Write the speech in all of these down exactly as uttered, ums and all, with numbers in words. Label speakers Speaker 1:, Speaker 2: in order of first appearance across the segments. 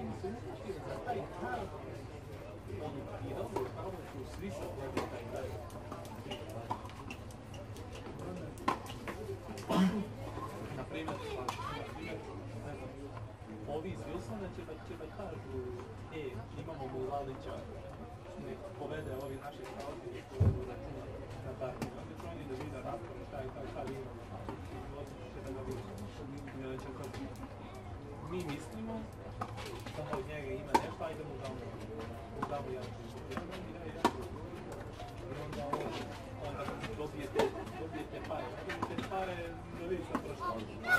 Speaker 1: Ovi iz Wilsona će da, će da kažu, e, imamo Mulalića, nek povede ovi naši skauti i povedu računa na targi. Onda će oni da vide raspor šta i šta li imamo. I će da ga vide. Mi mislimo, samo od njega ima nešto, ajde mu damo, mu damo jedan čušt. I onda onda dobijete, dobijete pare. Dobijete pare, da vidiš na prošlo.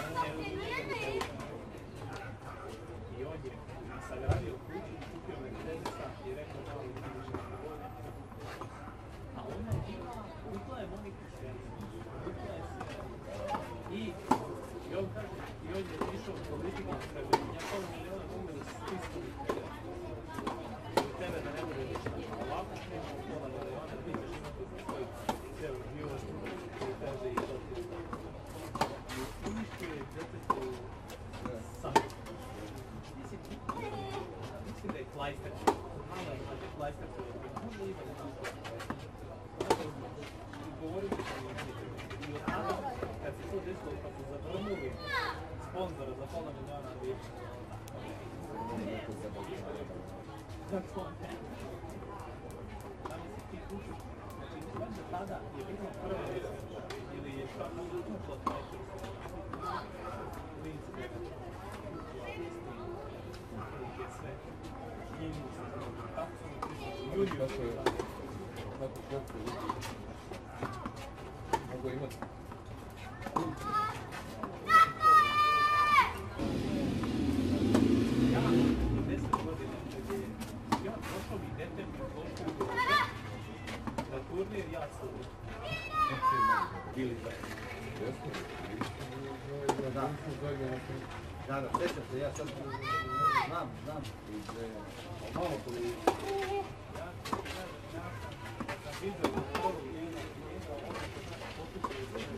Speaker 1: I on je sagradio kuću, kupio Mercedesa i rekao malo i više na godine. A ona je bila, upla je Monika Sjena. Upla je Sjena. I, i on kaže, i on je išao u politiku u Srbiji. Njegov miliona umeli s tiskom i tebe da ne bude ništa. Ovako nema pola miliona, da vidiš imati svoj ceo život koji teže i doći. I uništio je djetetu sam. Mislim da je Klajster. Malo je znači Klajster koji je možda ima nešto. Govorim da sam imali. I od tada, kad se to desilo, kad su zavrnuli sponzora za pola miliona više. That's one thing. Tamo se ti kuću. Znači, možda tada je bilo prva resnica. Ili je šta možda ušla Klajster. Linci gleda. Sve. Kako su mi prišli? Kako je? Kako je? Mogu imati? Ja imam deset godina kad je ja prošao mi detem i prošao na turnir ja sam bili zajedno.
Speaker 2: Da, da, da, sjećam se, ja sad znam, znam, malo to je...
Speaker 1: Ja sam vidio da prvo njena njena ono što naš pokušao je sve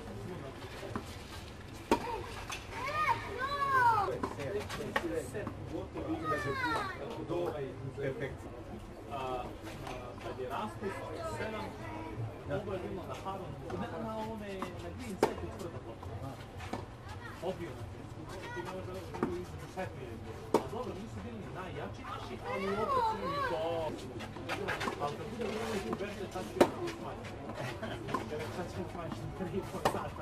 Speaker 1: sve set gotovo vidim da se do ovaj perfekcije. Kad je raspust sedam, ovo je bilo na Haronu, na ovome, na Green Setu četvrta ploča. Obio na ti ne možda između šetmije. A dobro, nisu bili najjači naši, ali opet su mi to... Ali kad bude uvijek u Berze, tad ću ja to smanjiti. Jer sad ću smanjiti tri i pol sata.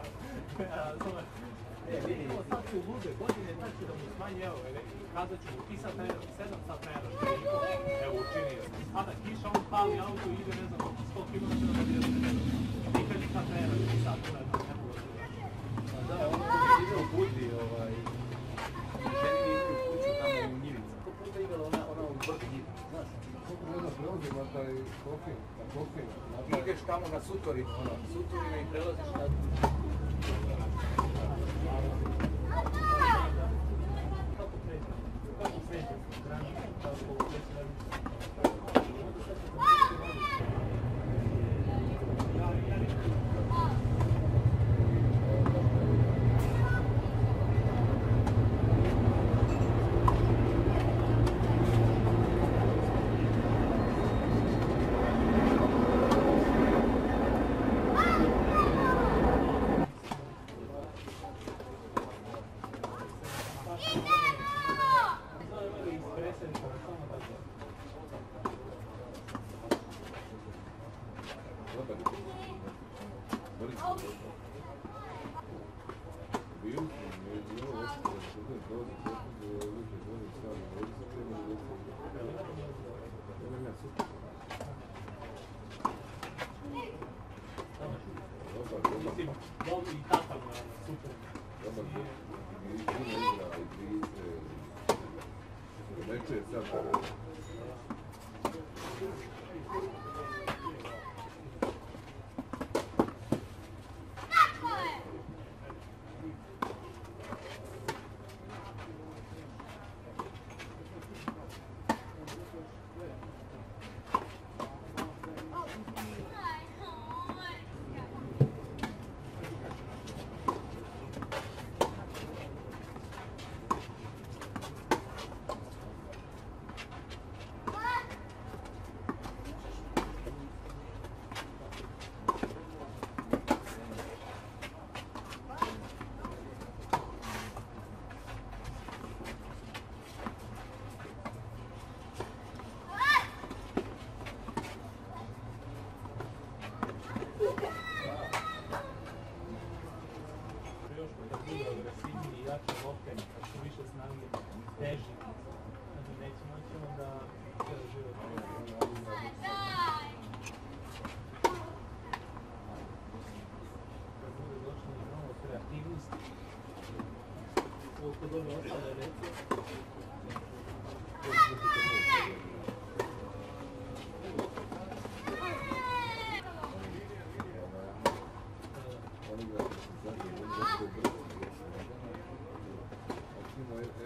Speaker 1: E, vidimo, sad su lude godine, tad će da mu smanji, evo, kazat ću mu pisat sedam sat najera što je niko, evo, učinio. Sada kiša, on pali auto i ide, ne znam, sto kilometara na djecu. Nikad nikad najera što sad, ne znam, ne mogu da
Speaker 2: Da, ono koji ide u Budvi, ovaj... Ženi mi iskri u kuću tamo u Njivicu. Koliko puta igrala ona, ona u Brdi Njivicu, znaš?
Speaker 3: Koliko ne da preuzima taj profil, na profil.
Speaker 2: Ideš tamo na Sutorinu, ono, Sutorina i prelaziš na...
Speaker 1: Kako kreće? Kako kreće? Granica, kako kreće?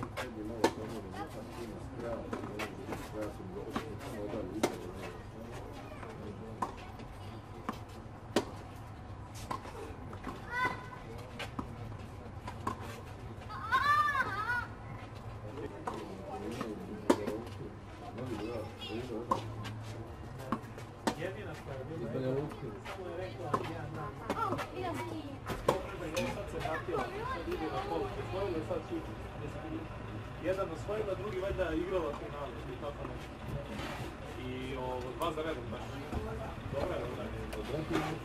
Speaker 3: Ajde malo samo da nekam fina skraja, ja sam ga opet odali upravo.
Speaker 1: Jedina što je bila,
Speaker 3: Banja Luka.
Speaker 1: samo je rekla jedan dan. Sad se vratila, sad vidi na polu, osvojila sad šuti. Jedan osvojila, drugi valjda igrala finalu ili tako nešto. I ovo, dva za redom, baš. Dobro je, dobro je.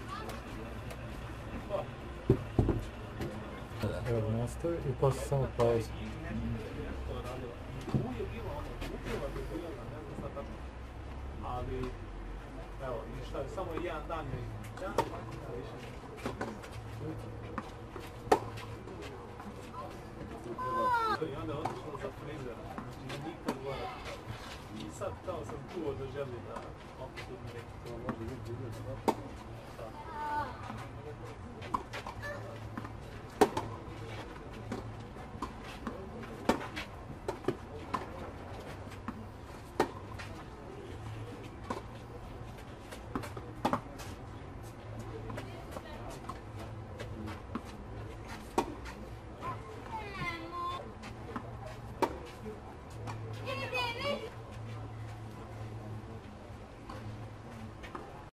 Speaker 1: Pa.
Speaker 4: Evo nastavi i poslije samo pauza.
Speaker 1: Nešto je radila. Tu je bilo ono, uprava bi bila, ne znam sad tačno. Ali, evo, ništa, samo jedan dan je. Ja, a više ne. I onda je otišla za frizer, znači nikad gore. I sad kao sam čuo da želi da opet uzme neki.
Speaker 3: To može biti video svaki.
Speaker 1: Da.